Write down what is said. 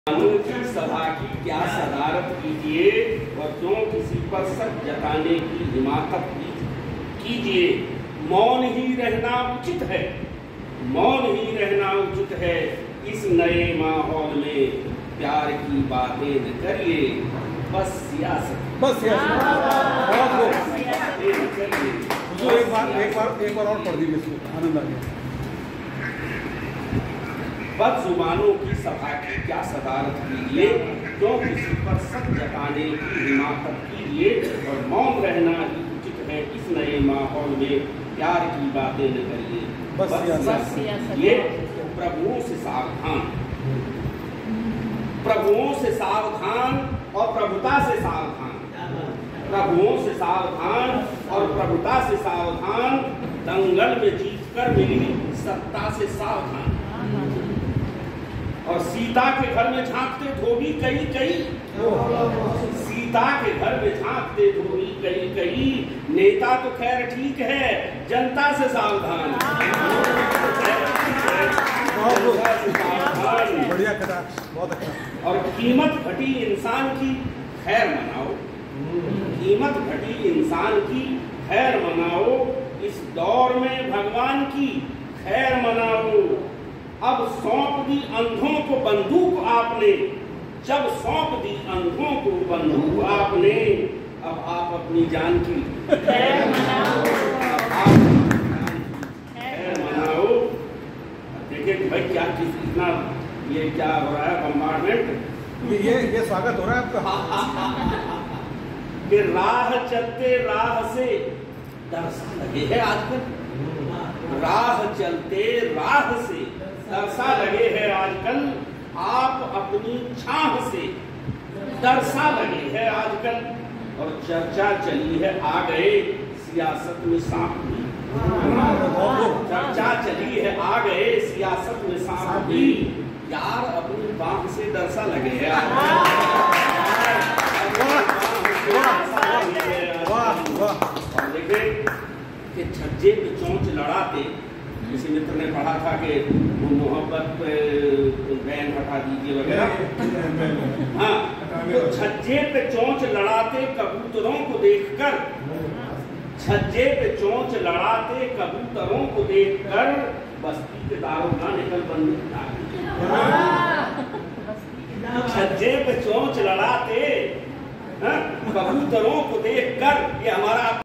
की सभा की क्या सदारत कीजिए और क्यों किसी पर शक जताने की हिमाकत कीजिए। मौन ही रहना उचित है, मौन ही रहना उचित है। इस नए माहौल में प्यार की बातें न करिए, बस सियासत एक बार और पढ़ दीजिए इसको, आनंद आ गया। बदजुबानों की सभा की क्या सदारत कीजिए, क्यों किसी पर शक जताने की हिमाकत कीजिए और मौन रहना ही उचित है। इस नए माहौल में प्यार की बातें न करिए, बस ये प्रभुओं से सावधान, प्रभुओं से सावधान और प्रभुता से सावधान, प्रभुओं से सावधान और प्रभुता से सावधान। दंगल में जीतकर मिली सत्ता से सावधान। और सीता के घर में झांकते धोबी कई कई, सीता के घर में झांकते धोबी कई कई। नेता तो खैर ठीक है, जनता से सावधान, बढ़िया कथा, बहुत अच्छा। और कीमत घटी इंसान की खैर मनाओ, कीमत घटी इंसान की खैर मनाओ। इस दौर में भगवान की खैर मनाओ। अब सौंप दी अंधों को बंदूक आपने, जब सौंप दी अंधों को बंदूक आपने, अब आप अपनी जान की खैर मनाओ, खैर मनाओ। देखिए भाई क्या कितना ये क्या हो रहा है, बम्बार्डमेंट। ये स्वागत हो रहा है आपका। कि राह चलते राह से दरसा लगे है आजकल, राह चलते राह से दरसा लगे हैं आजकल। आप अपनी छाह से दरसा लगे हैं आजकल। और चर्चा चली है आ गए सियासत में सांप भी, चर्चा चली है आ गए सियासत में सांप भी। यार अपनी बांह से दरसा लगे हैं और देखे कि छज्जे पे चोंच लड़ाते। किसी मित्र ने पढ़ा था कि वो मोहब्बत पे बैन हटा दीजिए वगैरह। हाँ, तो छज्जे पे चोंच लड़ाते कबूतरों को देखकर, छज्जे पे चोंच लड़ाते कबूतरों को देखकर, बस्ती के दारोगा निकल बंदूक उठा। छज्जे पे चोंच लड़ाते कबूतरों को देखकर, ये हमारा